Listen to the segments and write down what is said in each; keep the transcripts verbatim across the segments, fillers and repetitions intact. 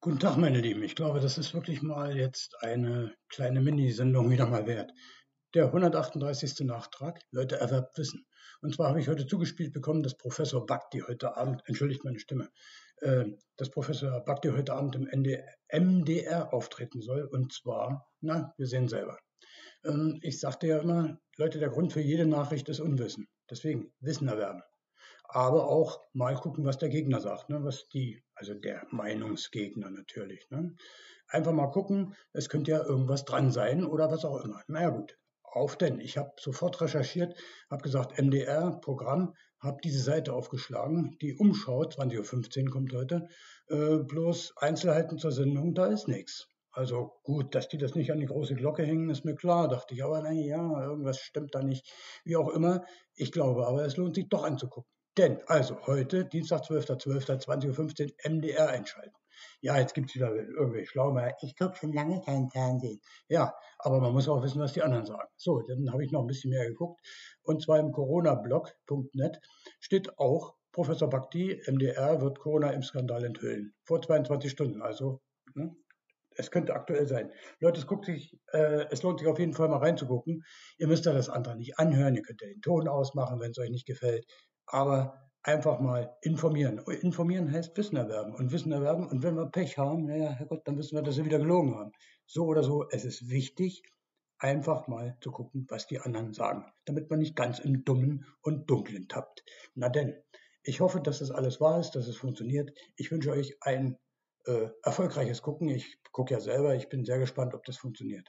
Guten Tag, meine Lieben. Ich glaube, das ist wirklich mal jetzt eine kleine Minisendung wieder mal wert. Der hundertachtunddreißigste Nachtrag, Leute, erwerbt Wissen. Und zwar habe ich heute zugespielt bekommen, dass Professor Bhakti heute Abend, entschuldigt meine Stimme, äh, dass Professor Bhakti heute Abend im N D M D R auftreten soll. Und zwar, na, wir sehen selber. Ähm, ich sagte ja immer, Leute, der Grund für jede Nachricht ist Unwissen. Deswegen Wissen erwerben, aber auch mal gucken, was der Gegner sagt, ne? Was die, also der Meinungsgegner natürlich. Ne? Einfach mal gucken, es könnte ja irgendwas dran sein oder was auch immer. Naja gut, auf denn. Ich habe sofort recherchiert, habe gesagt, M D R-Programm, habe diese Seite aufgeschlagen, die Umschau, zwanzig Uhr fünfzehn kommt heute, äh, bloß Einzelheiten zur Sendung, da ist nichts. Also gut, dass die das nicht an die große Glocke hängen, ist mir klar, dachte ich, aber naja, irgendwas stimmt da nicht. Wie auch immer, ich glaube aber, es lohnt sich doch anzugucken. Denn, also heute, Dienstag, zwölfter zwölfter, zwanzig Uhr fünfzehn, M D R einschalten. Ja, jetzt gibt es wieder irgendwelche Schlaumeier. Ich gucke schon lange kein Fernsehen. Ja, aber man muss auch wissen, was die anderen sagen. So, dann habe ich noch ein bisschen mehr geguckt. Und zwar im coronablog punkt net steht auch, Professor Bhakti, M D R, wird Corona im Skandal enthüllen. Vor zweiundzwanzig Stunden, also ne, es könnte aktuell sein. Leute, es, guckt sich, äh, es lohnt sich auf jeden Fall mal reinzugucken. Ihr müsst ja das andere nicht anhören, ihr könnt ja den Ton ausmachen, wenn es euch nicht gefällt. Aber einfach mal informieren. Informieren heißt Wissen erwerben und Wissen erwerben. Und wenn wir Pech haben, naja, Herrgott, dann wissen wir, dass sie wieder gelogen haben. So oder so, es ist wichtig, einfach mal zu gucken, was die anderen sagen, damit man nicht ganz im Dummen und Dunklen tappt. Na denn, ich hoffe, dass das alles wahr ist, dass es funktioniert. Ich wünsche euch ein äh, erfolgreiches Gucken. Ich gucke ja selber, ich bin sehr gespannt, ob das funktioniert.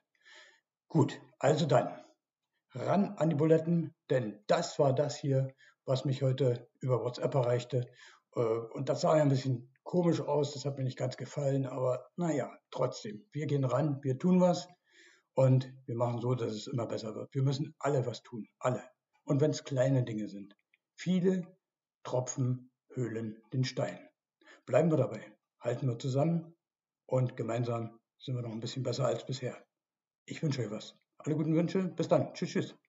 Gut, also dann, ran an die Buletten, denn das war das hier, was mich heute über WhatsApp erreichte. Äh, und das sah ja ein bisschen komisch aus, das hat mir nicht ganz gefallen, aber naja, trotzdem, wir gehen ran, wir tun was und wir machen so, dass es immer besser wird. Wir müssen alle was tun, alle. Und wenn es kleine Dinge sind. Viele Tropfen höhlen den Stein. Bleiben wir dabei, halten wir zusammen und gemeinsam sind wir noch ein bisschen besser als bisher. Ich wünsche euch was. Alle guten Wünsche. Bis dann. Tschüss, tschüss.